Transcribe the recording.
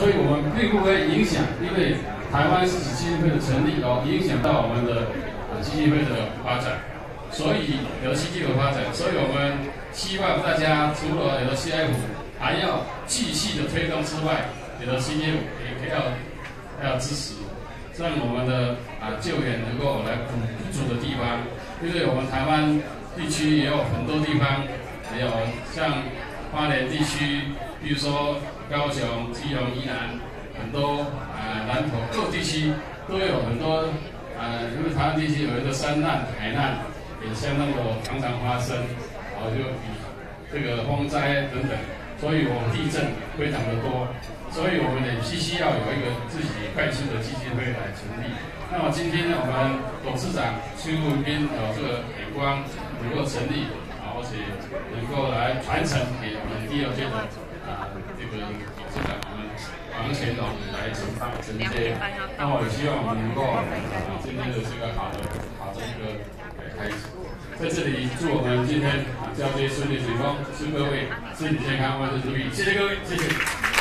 所以我们并不会影响，因为台湾是基金会的成立影响到我们的基金会的发展，所以有了基金会发展，所以我们希望大家除了有了 CF， 还要继续的推动之外，有了 CF 也要支持，让我们的救援能够来补足的地方，因为我们台湾地区也有很多地方，也有像花莲地区，比如说高雄、基隆、宜兰，很多南投各地区都有很多因为台湾地区有很多山难、海难，也相当的常常发生，就这个风灾等等，所以我们地震非常的多，所以我们也必须要有一个自己快速的基金会来成立。那么今天呢，我们董事长邱文彬有这个眼光能够成立，而且能够来传承给我们第二届的这个董事长我们王乾隆来承接。那我也希望我们能够今天的这个好的一个开始。在这里祝我们今天交接顺利成功，祝各位身体健康，万事如意。谢谢各位，谢谢。